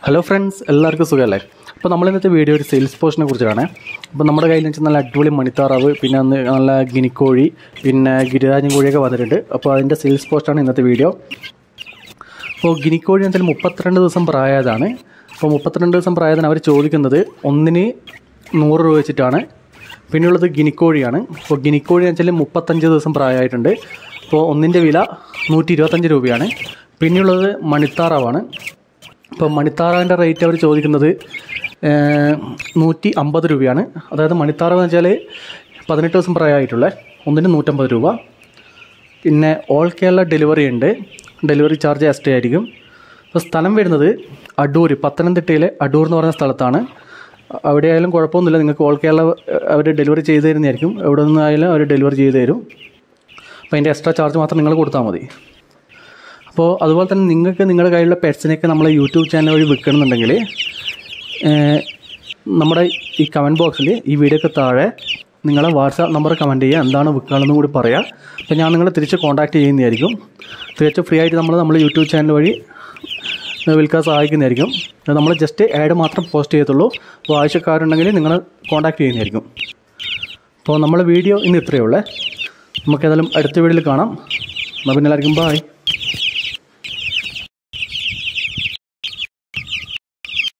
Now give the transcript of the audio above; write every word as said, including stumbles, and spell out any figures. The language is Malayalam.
ഹലോ ഫ്രണ്ട്സ്, എല്ലാവർക്കും സുഖമല്ലേ? അപ്പോൾ നമ്മളിന്നത്തെ വീഡിയോ ഒരു സെയിൽസ് പോസ്റ്റിനെ കുറിച്ചാണ്. അപ്പോൾ നമ്മുടെ കയ്യിൽ വെച്ചാൽ നല്ല അടിപൊളി മണിത്താറാവ്, പിന്നെ അന്ന് നല്ല ഗിനിക്കോഴി, പിന്നെ ഗിരിരാജൻ കോഴിയൊക്കെ വന്നിട്ടുണ്ട്. അപ്പോൾ അതിൻ്റെ സെയിൽസ് പോസ്റ്റാണ് ഇന്നത്തെ വീഡിയോ. അപ്പോൾ ഗിനിക്കോഴി എന്ന് വെച്ചാൽ മുപ്പത്തിരണ്ട് ദിവസം പ്രായതാണ്. അപ്പോൾ മുപ്പത്തിരണ്ട് ദിവസം പ്രായത്തിന് അവർ ചോദിക്കുന്നത് ഒന്നിന് നൂറ് രൂപ വെച്ചിട്ടാണ്. പിന്നെയുള്ളത് ഗിനിക്കോഴിയാണ്. അപ്പോൾ ഗിനിക്കോഴി എന്ന് വെച്ചാൽ മുപ്പത്തഞ്ച് ദിവസം പ്രായമായിട്ടുണ്ട്. അപ്പോൾ ഒന്നിൻ്റെ വില നൂറ്റി ഇരുപത്തഞ്ച് രൂപയാണ്. പിന്നെയുള്ളത് മണിത്താറാവാണ്. ഇപ്പോൾ മണിത്താറാവിൻ്റെ റേറ്റ് അവർ ചോദിക്കുന്നത് നൂറ്റി അമ്പത് രൂപയാണ്. അതായത് മണിത്താറാവ് എന്ന് വെച്ചാൽ പതിനെട്ട് ദിവസം പ്രായമായിട്ടുള്ള ഒന്നിന് നൂറ്റമ്പത് രൂപ. പിന്നെ ഓൾ കേരള ഡെലിവറി ഉണ്ട്. ഡെലിവറി ചാർജ് എക്സ്ട്രാ ആയിരിക്കും. അപ്പോൾ സ്ഥലം വരുന്നത് അടൂർ, പത്തനംതിട്ടയിലെ അടൂർ എന്ന് പറയുന്ന സ്ഥലത്താണ്. അവിടെ ആയാലും കുഴപ്പമൊന്നുമില്ല, നിങ്ങൾക്ക് ഓൾ കേരള അവർ ഡെലിവറി ചെയ്ത് തരുന്നതായിരിക്കും. എവിടെ നിന്നായാലും അവർ ഡെലിവറി ചെയ്ത് തരും. അപ്പോൾ അതിൻ്റെ എക്സ്ട്രാ ചാർജ് മാത്രം നിങ്ങൾ കൊടുത്താൽ മതി. അപ്പോൾ അതുപോലെ തന്നെ നിങ്ങൾക്ക് നിങ്ങളുടെ കയ്യിലുള്ള പെറ്റ്സിനെയൊക്കെ നമ്മളെ യൂട്യൂബ് ചാനൽ വഴി വിൽക്കണമെന്നുണ്ടെങ്കിൽ നമ്മുടെ ഈ കമൻറ്റ് ബോക്സിൽ ഈ വീഡിയോക്ക് താഴെ നിങ്ങളെ വാട്സാപ്പ് നമ്പർ കമൻറ്റ് ചെയ്യുക, എന്താണ് വിൽക്കുകയാണെന്നും കൂടി പറയുക. അപ്പോൾ ഞാൻ നിങ്ങളെ തിരിച്ച് കോൺടാക്റ്റ് ചെയ്യുന്നതായിരിക്കും. തികച്ചും ഫ്രീ ആയിട്ട് നമ്മൾ നമ്മൾ യൂട്യൂബ് ചാനൽ വഴി വിൽക്കാൻ സഹായിക്കുന്നതായിരിക്കും. നമ്മൾ ജസ്റ്റ് ആഡ് മാത്രം പോസ്റ്റ് ചെയ്യത്തുള്ളൂ. അപ്പോൾ ആവശ്യക്കാരുണ്ടെങ്കിൽ നിങ്ങൾ കോൺടാക്റ്റ് ചെയ്യുന്നതായിരിക്കും. അപ്പോൾ നമ്മളെ വീഡിയോ ഇന്ന് ഇത്രയേ ഉള്ളേ. നമുക്കേതായാലും അടുത്ത വീഡിയോയിൽ കാണാം. എന്നാൽ പിന്നെ എല്ലാവർക്കും ബൈ.